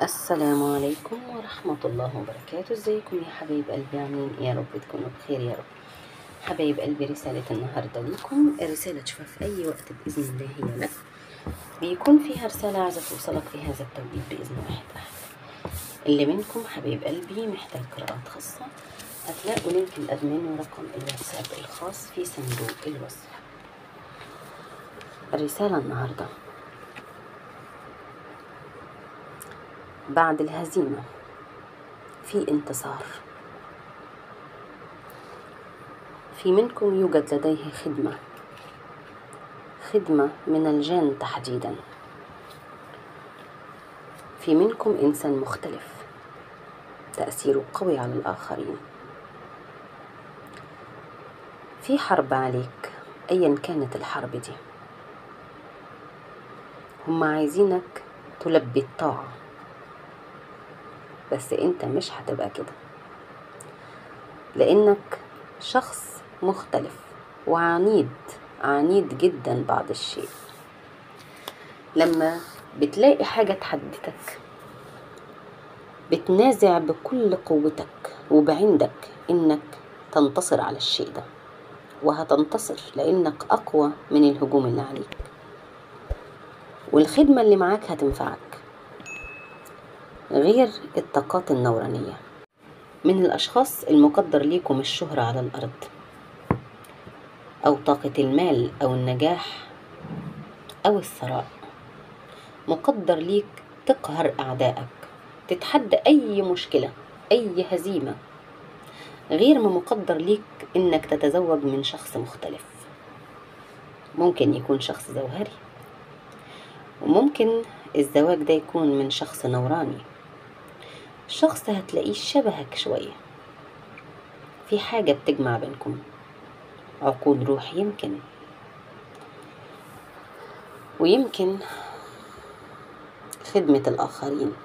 السلام عليكم ورحمة الله وبركاته. ازيكم يا حبايب قلبي؟ عاملين ايه؟ يا رب تكونوا بخير يا رب. حبايب قلبي، رسالة النهاردة ليكم رسالة تشوفها في أي وقت بإذن الله هي لك، بيكون فيها رسالة عايزة توصلك في هذا التوقيت بإذن واحد أحد. اللي منكم حبايب قلبي محتاج قراءات خاصة، هتلاقوا لينك الأدمين ورقم الواتساب الخاص في صندوق الوصف. الرسالة النهاردة: بعد الهزيمة في انتصار. في منكم يوجد لديه خدمة من الجن تحديدا. في منكم إنسان مختلف تأثيره قوي على الآخرين. في حرب عليك أيا كانت الحرب دي، هم عايزينك تلبي الطاعة، بس انت مش هتبقى كده، لأنك شخص مختلف وعنيد جدا بعض الشيء. لما بتلاقي حاجة تحدثك بتنازع بكل قوتك وبعندك انك تنتصر على الشيء ده، وهتنتصر لانك اقوى من الهجوم اللي عليك، والخدمة اللي معاك هتنفعك. غير الطاقات النورانية، من الاشخاص المقدر ليكم الشهرة على الارض، او طاقة المال او النجاح او الثراء. مقدر ليك تقهر اعدائك، تتحدى اي مشكلة، اي هزيمة. غير ما مقدر ليك انك تتزوج من شخص مختلف. ممكن يكون شخص زوهري، وممكن الزواج ده يكون من شخص نوراني. شخص هتلاقيه شبهك شوية، في حاجة بتجمع بينكم، عقود روح يمكن، ويمكن خدمة الآخرين.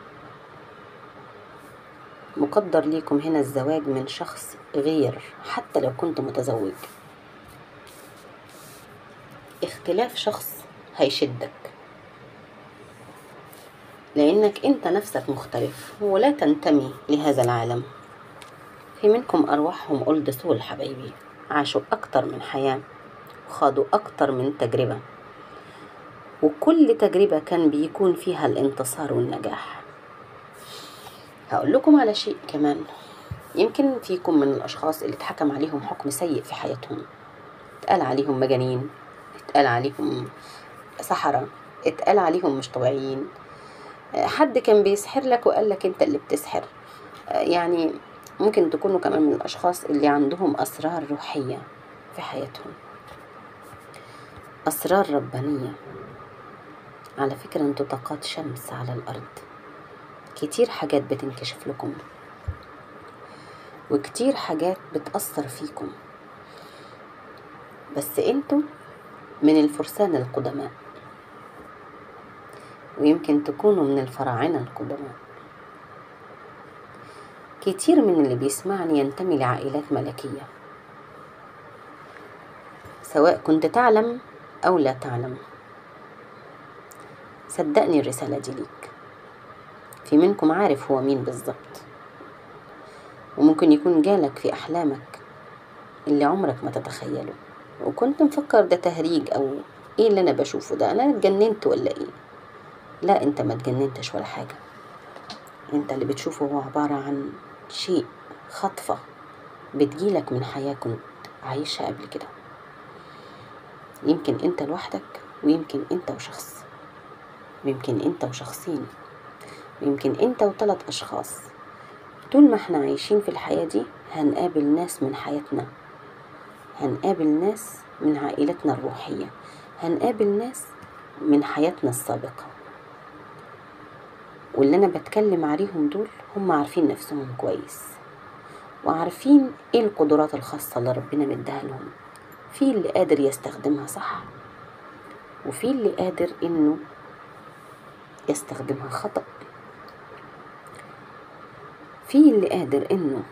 مقدر ليكم هنا الزواج من شخص غير، حتى لو كنت متزوج. اختلاف شخص هيشدك، لأنك أنت نفسك مختلف ولا تنتمي لهذا العالم. في منكم أرواحهم أولد سول حبايبي، عاشوا أكتر من حياة وخاضوا أكتر من تجربة، وكل تجربة كان بيكون فيها الانتصار والنجاح. هقول لكم على شيء كمان. يمكن فيكم من الأشخاص اللي اتحكم عليهم حكم سيء في حياتهم، اتقال عليهم مجانين، اتقال عليهم سحرة، اتقال عليهم مش طبيعيين. حد كان بيسحر لك وقال لك انت اللي بتسحر. يعني ممكن تكونوا كمان من الأشخاص اللي عندهم أسرار روحية في حياتهم، أسرار ربانية. على فكرة انتوا طاقات شمس على الأرض، كتير حاجات بتنكشف لكم، وكتير حاجات بتأثر فيكم، بس انتوا من الفرسان القدماء، ويمكن تكونوا من الفراعنة القدماء. كتير من اللي بيسمعني ينتمي لعائلات ملكية، سواء كنت تعلم أو لا تعلم. صدقني الرسالة دي ليك. في منكم عارف هو مين بالظبط، وممكن يكون جالك في أحلامك اللي عمرك ما تتخيله، وكنت مفكر ده تهريج أو إيه اللي أنا بشوفه ده، أنا اتجننت ولا إيه؟ لا، أنت ما اتجننتش ولا حاجة. أنت اللي بتشوفه هو عبارة عن شيء، خطفة بتجيلك من حياة كنت عايشها قبل كده. يمكن أنت لوحدك، ويمكن أنت وشخص، ويمكن أنت وشخصين، ويمكن أنت وثلاث أشخاص. طول ما احنا عايشين في الحياة دي هنقابل ناس من حياتنا، هنقابل ناس من عائلتنا الروحية، هنقابل ناس من حياتنا السابقة. واللي أنا بتكلم عليهم دول هم عارفين نفسهم كويس، وعارفين ايه القدرات الخاصة اللي ربنا مديها لهم. في اللي قادر يستخدمها صح، وفي اللي قادر انه يستخدمها خطأ. في اللي قادر انه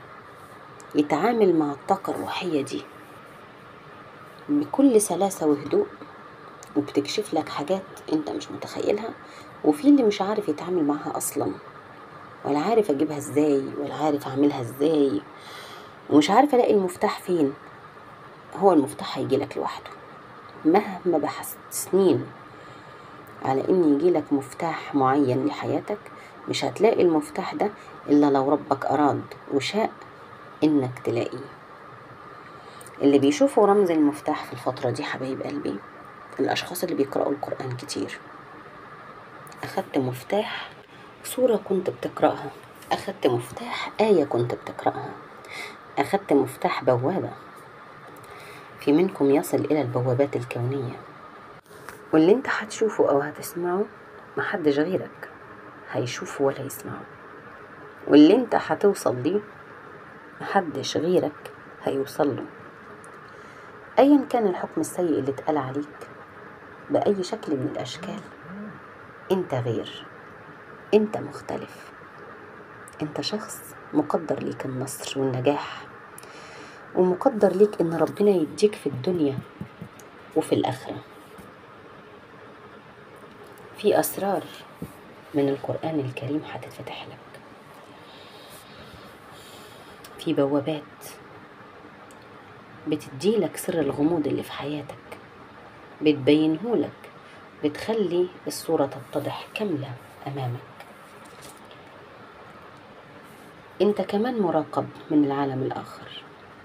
يتعامل مع الطاقة الروحية دي بكل سلاسة وهدوء، وبتكشف لك حاجات انت مش متخيلها، وفي اللي مش عارف يتعامل معها اصلا، ولا عارف اجيبها ازاي، ولا عارف اعملها ازاي، ومش عارف الاقي المفتاح فين. هو المفتاح هيجيلك لوحده، مهما بحثت سنين على ان يجيلك مفتاح معين لحياتك، مش هتلاقي المفتاح ده الا لو ربك اراد وشاء انك تلاقيه. اللي بيشوفوا رمز المفتاح في الفترة دي حبايب قلبي، الاشخاص اللي بيقرأوا القرآن كتير. اخدت مفتاح سورة كنت بتقرأها، اخدت مفتاح آية كنت بتقرأها، اخدت مفتاح بوابة. في منكم يصل الى البوابات الكونية، واللي انت هتشوفه او هتسمعه محدش غيرك هيشوفه ولا يسمعه، واللي انت هتوصل ليه محدش غيرك هيوصل له. ايا كان الحكم السيء اللي اتقال عليك بأي شكل من الاشكال، انت غير، انت مختلف، انت شخص مقدر ليك النصر والنجاح، ومقدر ليك ان ربنا يديك في الدنيا وفي الآخرة. في أسرار من القرآن الكريم هتتفتح لك، في بوابات بتديلك سر الغموض اللي في حياتك، بتبينهولك، بتخلي الصورة تتضح كاملة أمامك. انت كمان مراقب من العالم الآخر،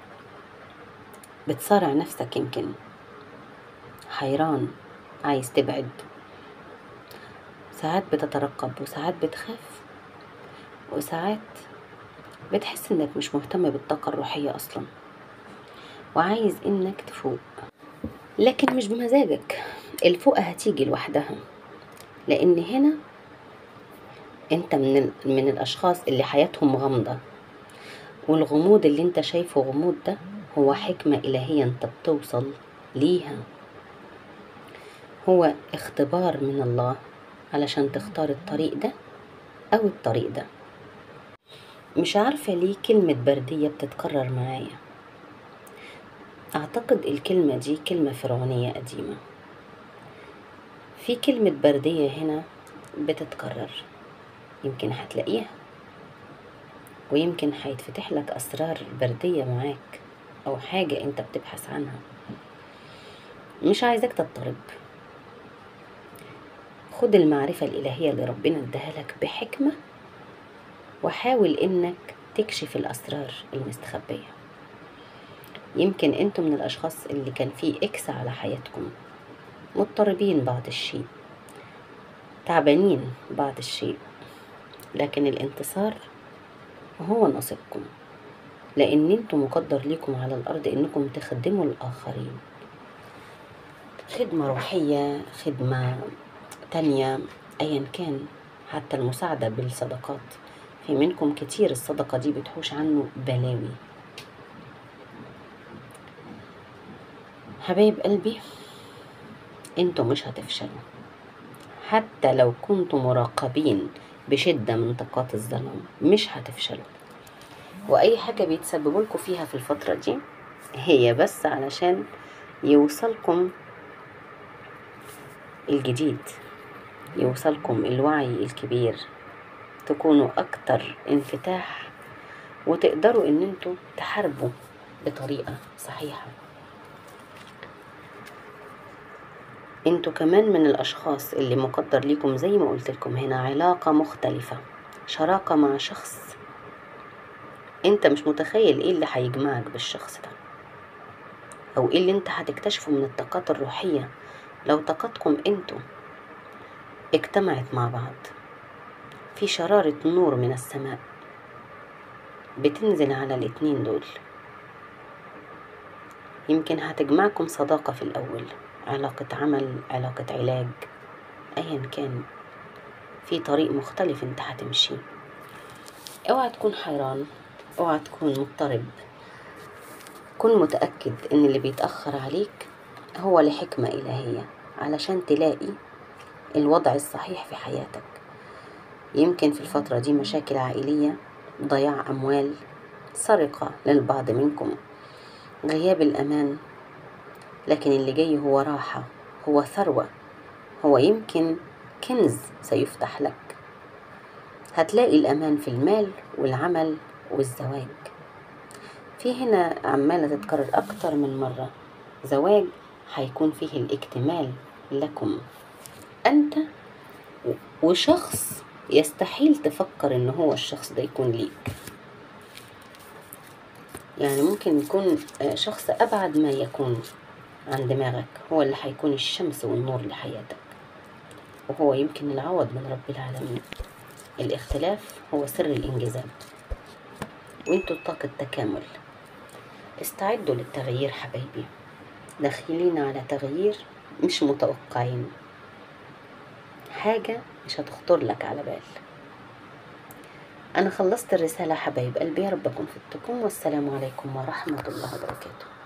بتصارع نفسك، يمكن حيران عايز تبعد، ساعات بتترقب وساعات بتخاف، وساعات بتحس انك مش مهتم بالطاقة الروحية اصلا، وعايز انك تفوق، لكن مش بمزاجك. الفوقة هتيجي لوحدها، لان هنا انت من الاشخاص اللي حياتهم غامضة، والغموض اللي انت شايفه غموض ده هو حكمة الهية انت بتوصل ليها، هو اختبار من الله علشان تختار الطريق ده او الطريق ده. مش عارفة ليه كلمة بردية بتتكرر معايا، اعتقد الكلمة دي كلمة فرعونية قديمة. في كلمة بردية هنا بتتكرر، يمكن هتلاقيها، ويمكن هيتفتح لك أسرار بردية معاك، أو حاجة أنت بتبحث عنها. مش عايزك تضطرب، خد المعرفة الإلهية اللي ربنا اداها لك بحكمة، وحاول إنك تكشف الأسرار المستخبية. يمكن أنتم من الأشخاص اللي كان فيه إكس على حياتكم، مضطربين بعض الشيء، تعبانين بعض الشيء، لكن الانتصار هو نصيبكم، لأن انتم مقدر ليكم على الأرض إنكم تخدموا الآخرين، خدمة روحية، خدمة تانية، أيا كان، حتى المساعدة بالصدقات. في منكم كتير الصدقة دي بتحوش عنه بلاوي. حبايب قلبي، انتم مش هتفشلوا، حتى لو كنتم مراقبين بشدة من طاقات الظلام مش هتفشلوا. وأي حاجة بيتسببوا لكم فيها في الفترة دي هي بس علشان يوصلكم الجديد، يوصلكم الوعي الكبير، تكونوا أكتر انفتاح، وتقدروا ان انتوا تحاربوا بطريقة صحيحة. انتوا كمان من الأشخاص اللي مقدر ليكم زي ما قلت لكم هنا علاقة مختلفة، شراكة مع شخص انت مش متخيل ايه اللي هيجمعك بالشخص ده، او ايه اللي انت هتكتشفه من الطاقات الروحية لو طاقتكم انتوا اجتمعت مع بعض. في شرارة نور من السماء بتنزل على الاتنين دول، يمكن هتجمعكم صداقة في الأول، علاقة عمل، علاقة علاج، أيا كان، في طريق مختلف انت هتمشيه. اوعى تكون حيران، اوعى تكون مضطرب، كن متأكد ان اللي بيتأخر عليك هو لحكمة إلهية علشان تلاقي الوضع الصحيح في حياتك. يمكن في الفترة دي مشاكل عائلية، ضياع أموال، سرقة للبعض منكم، غياب الأمان، لكن اللي جاي هو راحة، هو ثروة، هو يمكن كنز سيفتح لك. هتلاقي الأمان في المال والعمل والزواج. في هنا عمالة تتكرر أكتر من مرة، زواج هيكون فيه الاكتمال لكم أنت وشخص يستحيل تفكر إن هو الشخص ده يكون ليك. يعني ممكن يكون شخص أبعد ما يكون عن دماغك، هو اللي هيكون الشمس والنور لحياتك، وهو يمكن العوض من رب العالمين. الاختلاف هو سر الانجذاب، وانتوا طاقة تكامل. استعدوا للتغيير حبايبي، داخلين على تغيير مش متوقعين، حاجة مش هتخطر لك على بال. أنا خلصت الرسالة حبايب قلبي، يا رب أكون فدتكم، والسلام عليكم ورحمة الله وبركاته.